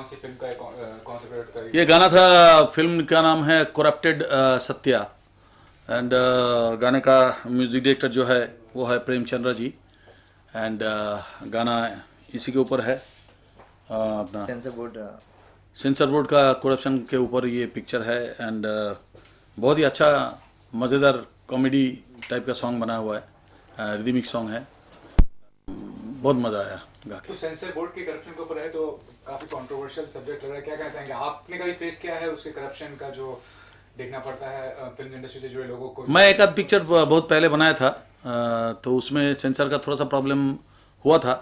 सी film का है, कौन से प्रोडक्ट का है? ये गाना था, फिल्म का नाम है करप्टेड सत्या, एंड गाने का म्यूजिक डायरेक्टर जो है वो है प्रेमचंद्र जी, एंड गाना इसी के ऊपर है, अपना सेंसर बोर्ड का करप्शन के ऊपर ये पिक्चर है, एंड बहुत ही अच्छा मज़ेदार कॉमेडी टाइप का सॉन्ग बना हुआ है, रिदमिक सॉन्ग है, बहुत मज़ा आया गा के। तो सेंसर बोर्ड के करप्शन के ऊपर है तो काफी कंट्रोवर्शियल सब्जेक्ट लग रहा है, क्या कहना चाहेंगे? आपने कभी फेस किया है उसके करप्शन का जो देखना पड़ता है फिल्म इंडस्ट्री से जुड़े लोगों को? मैं एक आध पिक्चर बहुत पहले बनाया था, तो उसमें सेंसर का थोड़ा सा प्रॉब्लम हुआ था।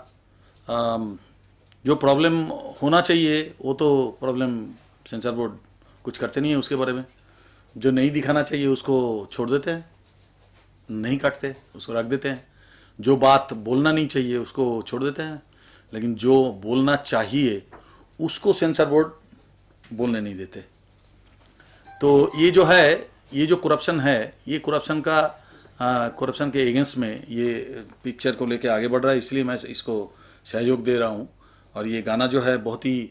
जो प्रॉब्लम होना चाहिए वो तो प्रॉब्लम सेंसर बोर्ड कुछ करते नहीं है उसके बारे में। जो नहीं दिखाना चाहिए उसको छोड़ देते हैं, नहीं काटते, उसको रख देते हैं। जो बात बोलना नहीं चाहिए उसको छोड़ देते हैं, लेकिन जो बोलना चाहिए उसको सेंसर बोर्ड बोलने नहीं देते। तो ये जो है, ये जो करप्शन है, ये करप्शन का करप्शन के अगेंस्ट में ये पिक्चर को लेके आगे बढ़ रहा है, इसलिए मैं इसको सहयोग दे रहा हूँ। और ये गाना जो है बहुत ही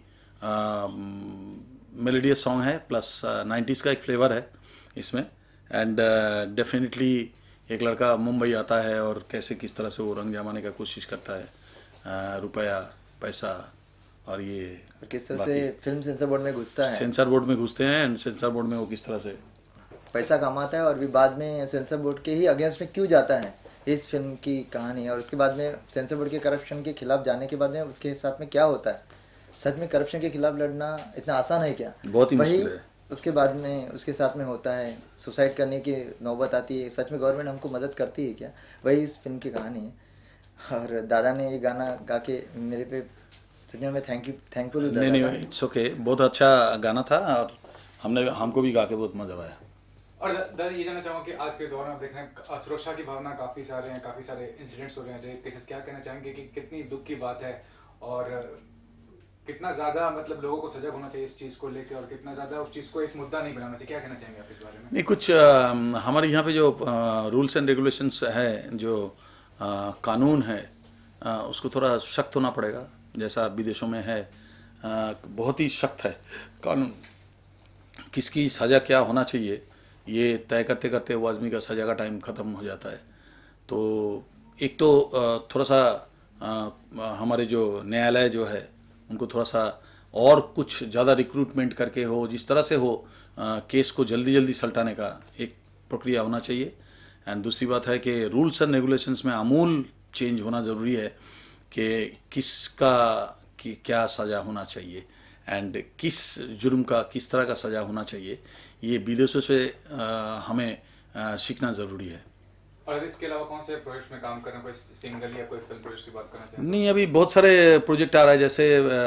मेलोडियस सॉन्ग है, प्लस 90s का एक फ्लेवर है इसमें, एंड डेफिनेटली एक लड़का मुंबई आता है और कैसे किस तरह से वो रंग जमाने का कोशिश करता है, रुपया पैसा, और ये किस तरह से फिल्म सेंसर बोर्ड में घुसता है, सेंसर बोर्ड में घुसते हैं, एंड सेंसर बोर्ड में वो किस तरह से पैसा कमाता है, और भी बाद में सेंसर बोर्ड के ही अगेंस्ट में क्यों जाता है, इस फिल्म की कहानी। और उसके बाद में सेंसर बोर्ड के करप्शन के खिलाफ जाने के बाद में उसके साथ में क्या होता है। सच में करप्शन के खिलाफ लड़ना इतना आसान है क्या? बहुत ही मुश्किल है। उसके बाद में उसके साथ में होता है, सुसाइड करने की नौबत आती है। सच में गवर्नमेंट हमको मदद करती है क्या? वही इस फिल्म की कहानी है। और दादा ने ये गाना गा के मेरे पे सच में मैं थैंकफुल हूँ। नहीं, इट्स ओके, बहुत अच्छा गाना था और हमको भी गा के बहुत मजा आया। और दादा ये जानना चाहूँगा कि आज के दौर में आप देख रहे हैं सुरक्षा की भावना काफ़ी सारे हैं, काफ़ी सारे इंसिडेंट्स हो रहे हैं, रेप केसेस, क्या कहना चाहेंगे कि कितनी दुख की बात है और कितना ज़्यादा मतलब लोगों को सजग होना चाहिए इस चीज़ को लेकर, और कितना ज़्यादा उस चीज़ को एक मुद्दा नहीं बनाना चाहिए? क्या कहना चाहेंगे आप इस बारे में? नहीं, कुछ हमारे यहाँ पे जो रूल्स एंड रेगुलेशंस है, जो कानून है, उसको थोड़ा सख्त होना पड़ेगा, जैसा विदेशों में है। बहुत ही सख्त है कानून, किसकी सज़ा क्या होना चाहिए ये तय करते करते वो आदमी का सज़ा का टाइम ख़त्म हो जाता है। तो एक तो थोड़ा सा हमारे जो न्यायालय जो है उनको थोड़ा सा और कुछ ज़्यादा रिक्रूटमेंट करके हो, जिस तरह से हो केस को जल्दी जल्दी सलटाने का एक प्रक्रिया होना चाहिए। एंड दूसरी बात है कि रूल्स एंड रेगुलेशंस में आमूल चेंज होना ज़रूरी है कि किसका कि क्या सज़ा होना चाहिए एंड किस जुर्म का किस तरह का सज़ा होना चाहिए। ये विदेशों से हमें सीखना ज़रूरी है। और इसके अलावा कौन से प्रोजेक्ट में काम कर रहे हैं? कोई सिंगल या कोई फिल्म प्रोजेक्ट की बात करना चाहिए? नहीं, अभी बहुत सारे प्रोजेक्ट आ रहा है, जैसे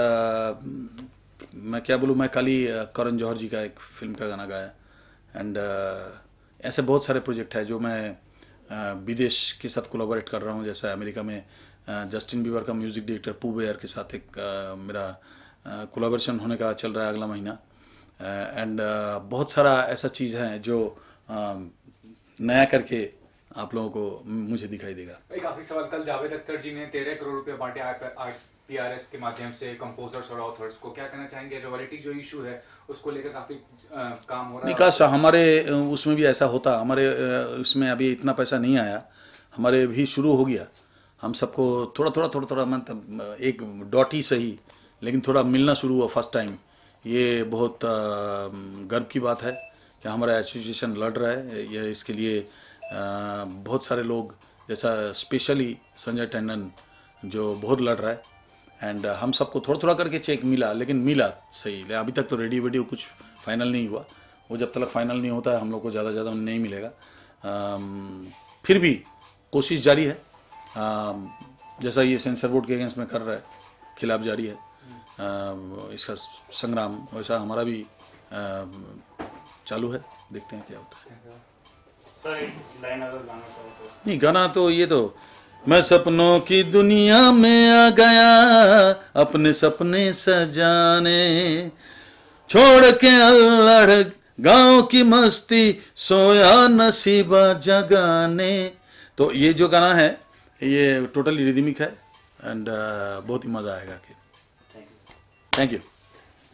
मैं क्या बोलूँ, मैं कल ही करण जौहर जी का एक फिल्म का गाना गाया, एंड ऐसे बहुत सारे प्रोजेक्ट है जो मैं विदेश के साथ कोलैबोरेट कर रहा हूँ। जैसे अमेरिका में जस्टिन बीबर का म्यूज़िक डायरेक्टर पूबेयर के साथ एक मेरा कोलैबोरेशन होने का चल रहा है अगला महीना, एंड बहुत सारा ऐसा चीज़ है जो नया करके आप लोगों को मुझे दिखाई देगा। एक आखिरी सवाल, कल जावेद अख्तर जी ने 13 करोड़ रुपए बांटे IPRS के माध्यम से कंपोजर्स और ऑथर्स को, क्या कहना चाहेंगे? रॉयल्टी जो इशू है उसको लेकर काफी काम हो रहा है। निकास हमारे उसमें भी ऐसा होता, हमारे उसमें अभी इतना पैसा नहीं आया, हमारे भी शुरू हो गया। हम सबको थोड़ा थोड़ा मतलब एक डॉट ही सही, लेकिन थोड़ा मिलना शुरू हुआ फर्स्ट टाइम। ये बहुत गर्व की बात है कि हमारा एसोसिएशन लड़ रहा है ये, इसके लिए बहुत सारे लोग, जैसा स्पेशली संजय टंडन जो बहुत लड़ रहा है, एंड हम सबको थोड़ा थोड़ा करके चेक मिला, लेकिन मिला सही। अभी तक तो रेडियो कुछ फाइनल नहीं हुआ, वो जब तक फाइनल नहीं होता है हम लोग को ज़्यादा नहीं मिलेगा। फिर भी कोशिश जारी है, जैसा ये सेंसर बोर्ड के अगेंस्ट में कर रहा है, खिलाफ जारी है इसका संग्राम, वैसा हमारा भी चालू है। देखते हैं क्या होता है। सर एक लाइन अगर गाना चाहो तो? नहीं, गाना तो ये तो, मैं सपनों की दुनिया में आ गया अपने सपने सजाने, छोड़ के अल्हड़ गांव की मस्ती सोया नसीबा जगाने। तो ये जो गाना है ये टोटली रिदमिक है, एंड बहुत ही मज़ा आएगा। Thank you.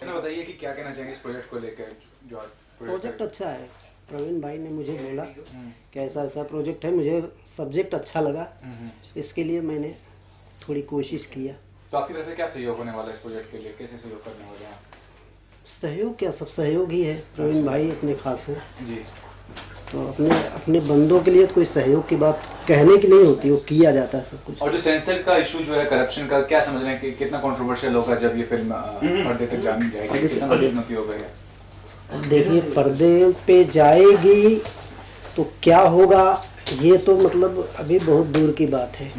बताइए कि क्या कहना चाहेंगे इस प्रोजेक्ट को लेकर जो आज प्रोजेक्ट अच्छा है। प्रवीण भाई ने मुझे बोला कि ऐसा ऐसा प्रोजेक्ट है, मुझे सब्जेक्ट अच्छा लगा, इसके लिए मैंने थोड़ी कोशिश किया। तो आपकी तरफ से क्या सहयोग होने वाला है इस प्रोजेक्ट के लिए, कैसे सहयोग करने वाले हैं? सहयोग क्या, सब सहयोग ही है। प्रवीण भाई अपने खास हैं जी, तो अपने बंदों के लिए कोई सहयोग की बात कहने की नहीं होती, वो किया जाता है सब कुछ। और जो सेंसर का इशू जो है करप्शन का, क्या समझ रहे हैं कि कितना कंट्रोवर्शियल होगा जब ये फिल्म पर्दे तक जानी जाएगी, कितना चुनौती होगा? देखिए, पर्दे पे जाएगी तो क्या होगा ये तो मतलब अभी बहुत दूर की बात है,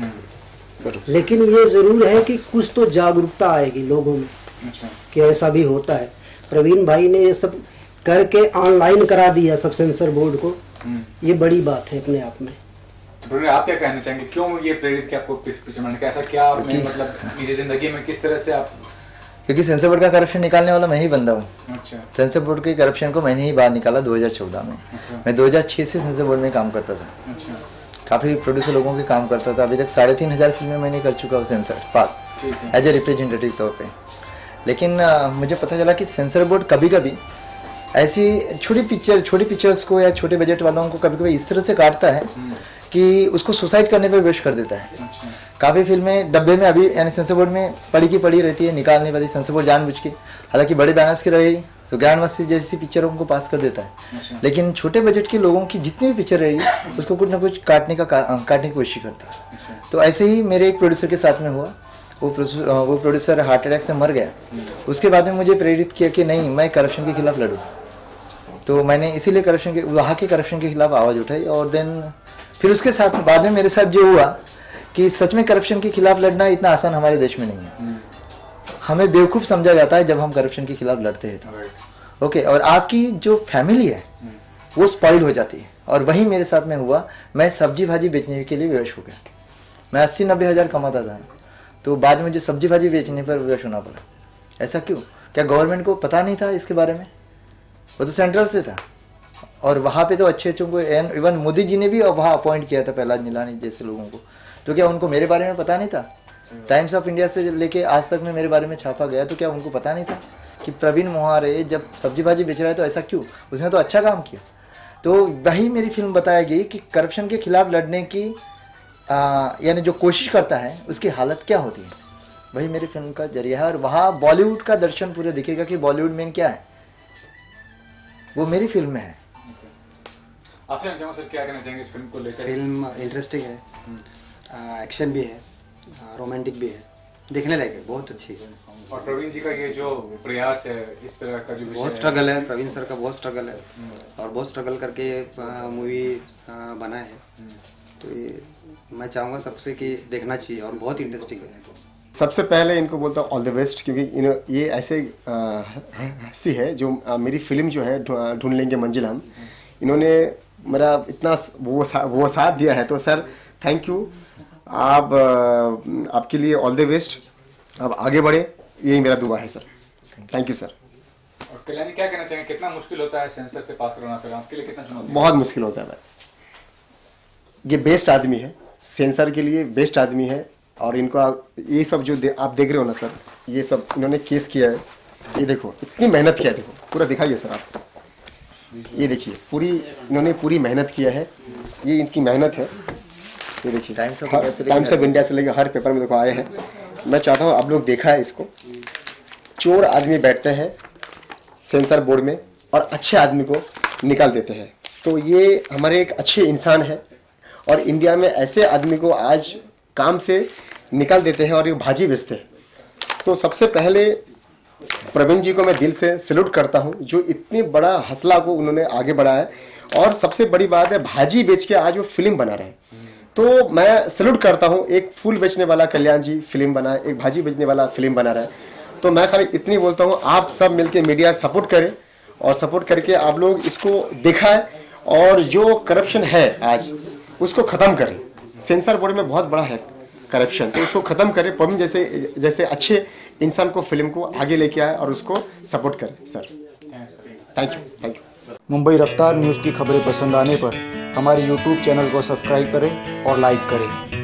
लेकिन ये जरूर है कि कुछ तो जागरूकता आएगी लोगों में कि ऐसा भी होता है। प्रवीण भाई ने ये सब करके ऑनलाइन करा दिया सब सेंसर बोर्ड को, ये बड़ी बात है अपने आप में। तो आप क्या कहना चाहेंगे, क्यों ये प्रेरित किया आपको पीछे बढ़ने का? ऐसा क्या आपने मतलब निजी जिंदगी में किस तरह से आप? क्योंकि सेंसर बोर्ड का करप्शन निकालने वाला मैं ही बंदा हूँ। अच्छा। सेंसर बोर्ड के करप्शन को मैंने ही बाहर निकाला 2014 में। मैं 2006 से सेंसर बोर्ड में काम करता था। अच्छा। काफ़ी प्रोड्यूसर लोगों के काम करता था। अभी तक 3,500 फिल्में मैंने कर चुका हूँ censor pass as a representative तौर पे। लेकिन मुझे पता चला कि सेंसर बोर्ड कभी कभी ऐसी छोटी पिक्चर्स को या छोटे बजट वालों को कभी कभी इस तरह से काटता है कि उसको सुसाइड करने पर विवश कर देता है। काफ़ी फिल्में डब्बे में अभी यानी सेंसर बोर्ड में पड़ी की पड़ी रहती है, निकालने वाली सेंसर बोर्ड जानबूझ के, हालांकि बड़े बैनर्स की रहेगी तो ज्ञान मस्ती जैसी पिक्चरों को पास कर देता है। लेकिन छोटे बजट के लोगों की जितनी भी पिक्चर रहेगी उसको कुछ ना कुछ काटने की कोशिश करता है। तो ऐसे ही मेरे एक प्रोड्यूसर के साथ में हुआ। वो प्रोड्यूसर हार्ट अटैक से मर गया। उसके बाद में मुझे प्रेरित किया कि नहीं, मैं करप्शन के खिलाफ लड़ूँ। तो मैंने इसीलिए वहाँ के करप्शन के खिलाफ आवाज़ उठाई। और देन फिर उसके साथ बाद में मेरे साथ जो हुआ कि सच में करप्शन के खिलाफ लड़ना इतना आसान हमारे देश में नहीं है। हमें बेवकूफ़ समझा जाता है जब हम करप्शन के खिलाफ लड़ते हैं तो ओके, और आपकी जो फैमिली है वो स्पॉइल हो जाती है। और वही मेरे साथ में हुआ। मैं सब्जी भाजी बेचने के लिए विवश हो गया। मैं 80-90 हज़ार कमाता था, तो बाद में मुझे सब्जी भाजी बेचने पर विवश होना पड़ा। ऐसा क्यों? क्या गवर्नमेंट को पता नहीं था इसके बारे में? वो तो सेंट्रल से था और वहाँ पे तो अच्छे को इवन मोदी जी ने भी वहाँ अपॉइंट किया था प्रहलाद नीलानी जैसे लोगों को। तो क्या उनको मेरे बारे में पता नहीं था? टाइम्स ऑफ इंडिया से लेके आज तक में मेरे बारे में छापा गया, तो क्या उनको पता नहीं था कि प्रवीण मोहारे जब सब्जी भाजी बेच रहा है तो ऐसा क्यों? उसने तो अच्छा काम किया। तो वही मेरी फिल्म बताएगी कि करप्शन के खिलाफ लड़ने की यानी जो कोशिश करता है उसकी हालत क्या होती है। वही मेरी फिल्म का जरिया है। और वहाँ बॉलीवुड का दर्शन पूरे दिखेगा कि बॉलीवुड में क्या है, वो मेरी फिल्म में है। आपसे जानना सर, क्या कहना चाहेंगे इस फिल्म को लेकर? फिल्म इंटरेस्टिंग है, एक्शन भी है, रोमांटिक भी है, देखने लायक है, बहुत अच्छी है। और प्रवीण जी का ये जो प्रयास है, इस तरह का जो बहुत स्ट्रगल है, प्रवीण सर का बहुत स्ट्रगल है और बहुत स्ट्रगल करके मूवी बना है। तो ये मैं चाहूँगा सबसे कि देखना चाहिए और बहुत इंटरेस्टिंग है। सबसे पहले इनको बोलता हूँ ऑल द बेस्ट, क्योंकि ये ऐसे हस्ती है जो मेरी फिल्म जो है ढूंढ लेंगे मंजिल हम, इन्होंने मेरा इतना वो साथ दिया है। तो सर थैंक यू। आप आपके लिए ऑल द बेस्ट, आप आगे बढ़े, यही मेरा दुआ है सर। Thank you sir. और कल्याणी क्या कहना चाहेंगे, कितना मुश्किल होता है सेंसर से पास करवाना फिल्म आपके लिए, कितना चुनौती? बहुत मुश्किल होता है भाई। ये बेस्ट आदमी है, सेंसर के लिए बेस्ट आदमी है। और इनको ये सब जो आप देख रहे हो ना सर, ये सब इन्होंने केस किया है। ये देखो इतनी मेहनत किया है, देखो पूरा दिखाइए सर आप, ये देखिए इन्होंने पूरी मेहनत किया है। ये इनकी मेहनत है। ये देखिए टाइम्स ऑफ इंडिया से लेकर हर पेपर में देखो आए हैं। मैं चाहता हूँ आप लोग देखा है इसको। चोर आदमी बैठते हैं सेंसर बोर्ड में और अच्छे आदमी को निकाल देते हैं। तो ये हमारे एक अच्छे इंसान है और इंडिया में ऐसे आदमी को आज काम से निकाल देते हैं और ये भाजी बेचते हैं। तो सबसे पहले प्रवीण जी को मैं दिल से सैल्यूट करता हूँ, जो इतनी बड़ा हौसला को उन्होंने आगे बढ़ाया है। और सबसे बड़ी बात है, भाजी बेच के आज वो फिल्म बना रहे हैं। तो मैं सैल्यूट करता हूँ। एक फूल बेचने वाला कल्याण जी फिल्म बनाए, एक भाजी बेचने वाला फिल्म बना रहा है। तो मैं खाली इतनी बोलता हूँ, आप सब मिलके मीडिया सपोर्ट करें और सपोर्ट करके आप लोग इसको दिखाएं और जो करप्शन है आज उसको ख़त्म करें। सेंसर बोर्ड में बहुत बड़ा है करप्शन, तो उसको ख़त्म करें। प्रवीण जैसे अच्छे इंसान को फिल्म को आगे लेके आए और उसको सपोर्ट करें सर। Thank you. मुंबई रफ्तार न्यूज़ की खबरें पसंद आने पर हमारे YouTube चैनल को सब्सक्राइब करें और लाइक करें।